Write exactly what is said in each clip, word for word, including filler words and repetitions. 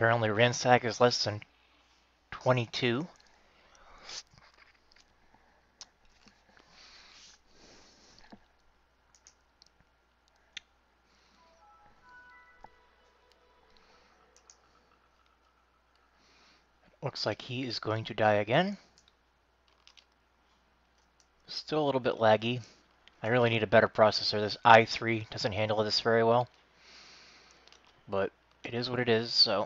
Apparently ransack is less than twenty-two. Looks like he is going to die again. Still a little bit laggy. I really need a better processor. This i three doesn't handle this very well. But it is what it is, so...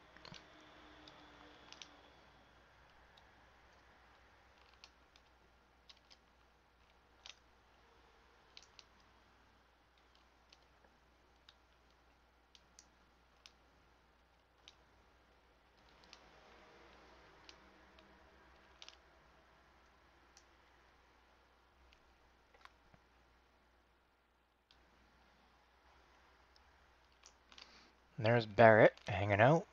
And there's Barrett hanging out.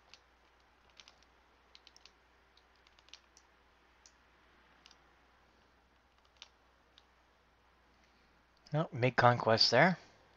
Oh, big conquest there.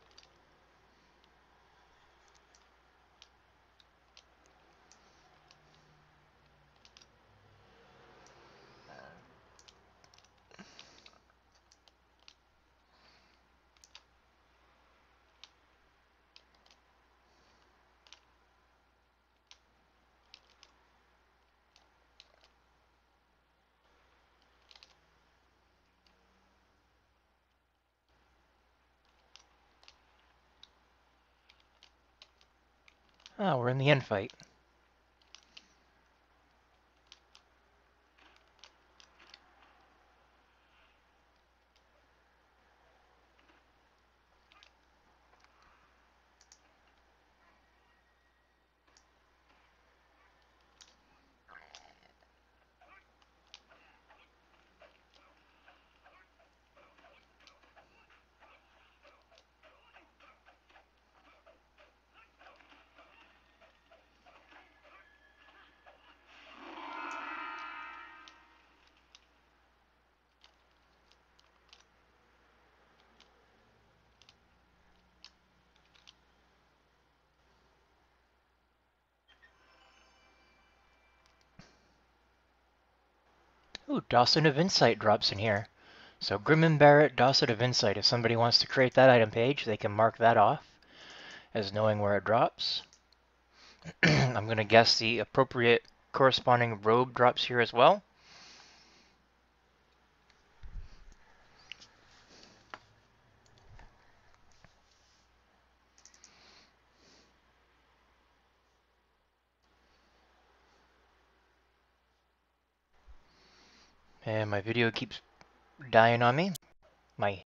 Oh, we're in the end fight. Ooh, Dawson of Insight drops in here. So Grim and Barrett, Dawson of Insight. If somebody wants to create that item page, they can mark that off as knowing where it drops. I'm going to guess the appropriate corresponding robe drops here as well. And my video keeps dying on me. My